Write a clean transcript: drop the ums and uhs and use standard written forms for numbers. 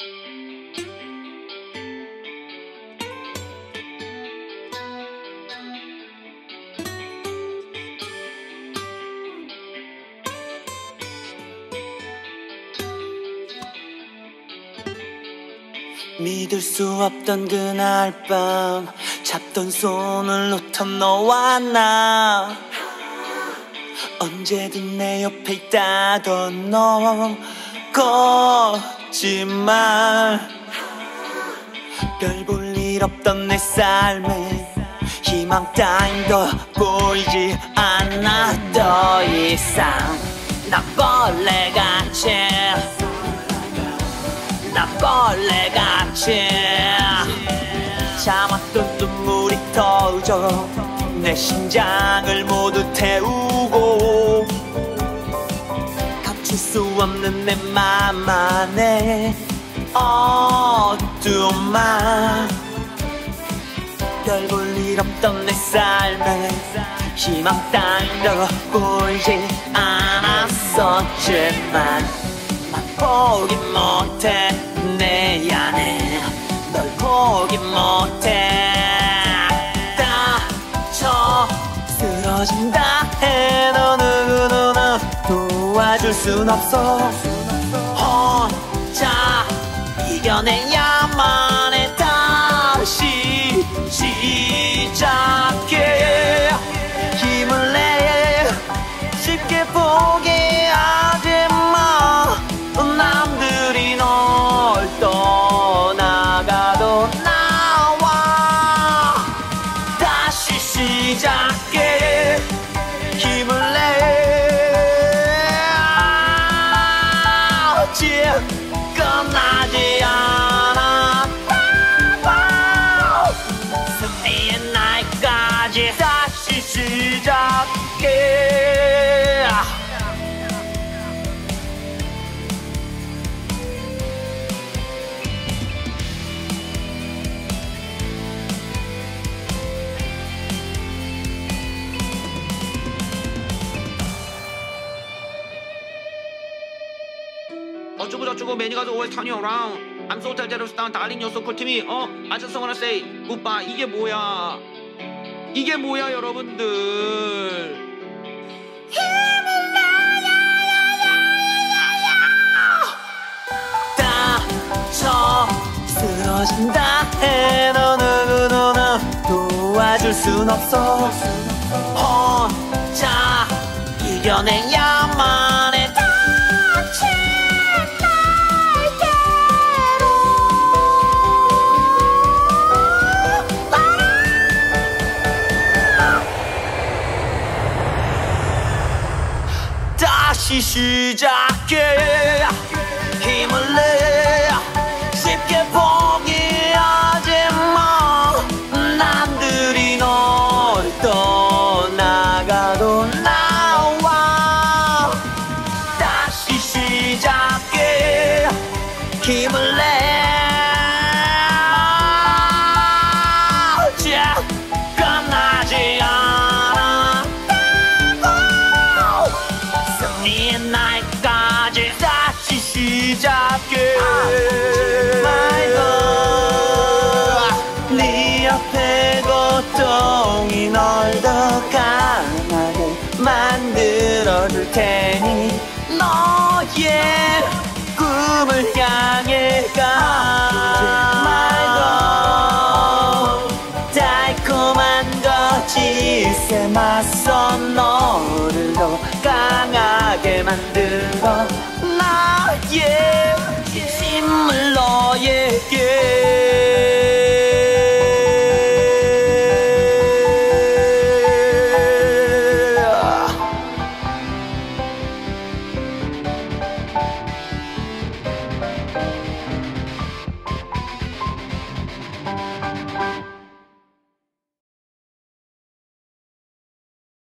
믿을 수 없던 그날 밤 잡던 손을 놓던 너와 나 언제든 내 옆에 있다던 너 거짓말 별 볼 일 없던 내 삶에 희망 따윈도 보이지 않아 더 이상 나 벌레같이 나 벌레같이 참았던 눈물이 터져 내 심장을 모두 태우고 감출 수 없는 내 맘 안에 어둠만 별 볼 일 없던 내 삶에 희망 따윈도 보이지 않았었지만 포기 못해 내 안에 널 포기 못해 다쳐 쓰러진다 해 너 누구나 도와줄 순 없어 혼자 이겨내야만 해 다시 시작해 힘을 내 쉽게 포기하지 마 남들이 널 떠나가도 나와 다시 시작해 힘을 내 아직 끝나지 않아 승리의 날까지 다시 시작해 어쩌고저쩌고 many guys always turn you around I'm so tired of down darling you're so cool to me I just wanna say goodbye 이게 뭐야 이게 뭐야 여러분들 힘을 다쳐 쓰러진다 해 너 누구나 도와줄 순 없어 혼자 이겨내야만 해 다시 시작해 힘을 내 쉽게 포기하지 마 남들이 널 떠나가도 나와 다시 시작해 힘을 내 아직 끝나지 않아 승리의 날까지 다시 시작해 My love 네 옆에 고통이 널 더 강하게 만들어줄 테니 너의 꿈을 향해